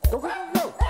Go, go, go, go.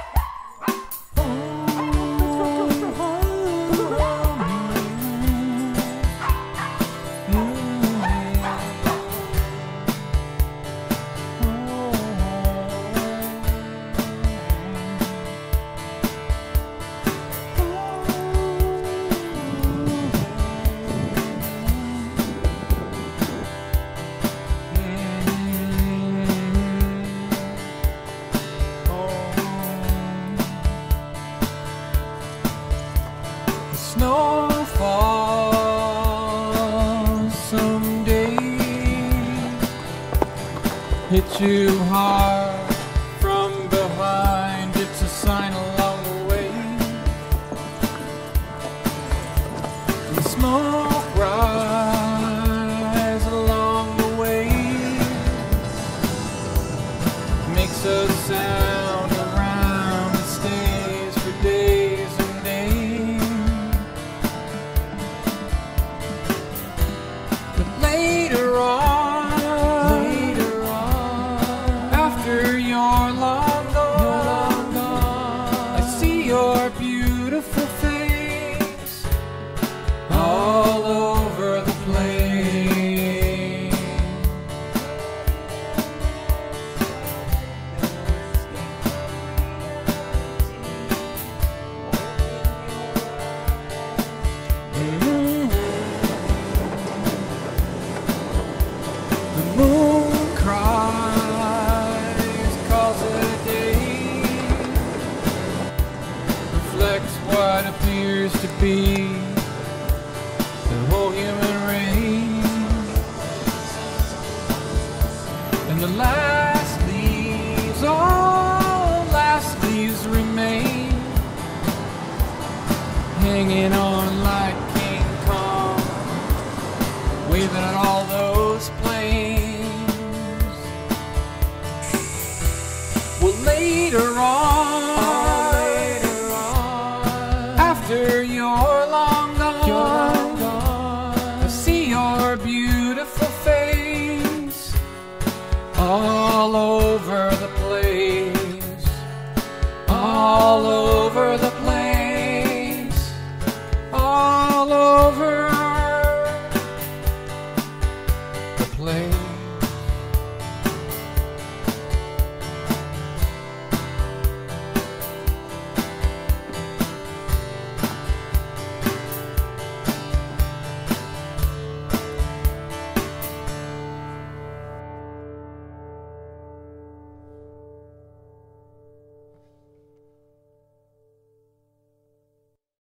Snow falls someday, hit you hard from behind. It's a sign along the way. And smoke rise along the way, makes a sound around and stays for days and days. Later on, after you're long gone, I see your beautiful face all over the place. The moon cries, calls it a day, reflects what appears to be the whole human race. And the last leaves, all last leaves remain, hanging on like King Kong, waving at all those planes. Well, later on, after you're long gone, I see your beautiful face all over the place, all over.